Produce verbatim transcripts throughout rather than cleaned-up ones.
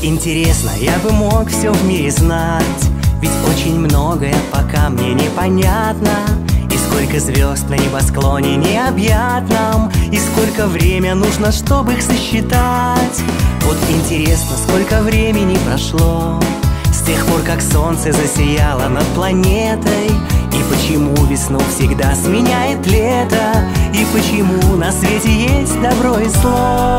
интересно, я бы мог все в мире знать, ведь очень многое пока мне непонятно. И сколько звезд на небосклоне необъятном, и сколько время нужно, чтобы их сосчитать. Вот интересно, сколько времени прошло с тех пор, как солнце засияло над планетой, и почему весну всегда сменяет лето, и почему на свете есть добро и зло.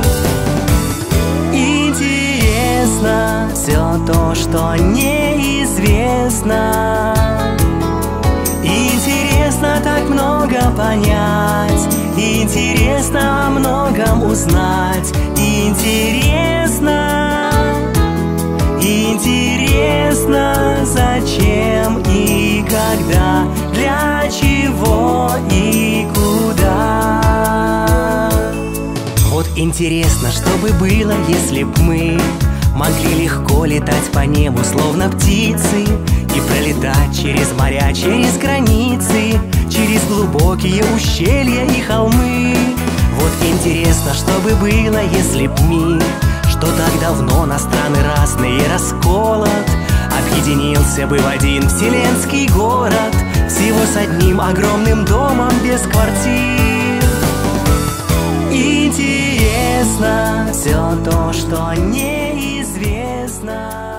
Интересно все то, что неизвестно. Интересно так много понять, интересно о многом узнать. Интересно, интересно, зачем и когда, для чего и куда. Вот интересно, что бы было, если б мы могли легко летать по небу, словно птицы, и пролетать через моря, через границы, через глубокие ущелья и холмы. Вот интересно, что бы было, если б мир, что так давно на страны разные расколот, объединился бы в один вселенский город, всего с одним огромным домом без квартир. Интересно все то, что неизвестно.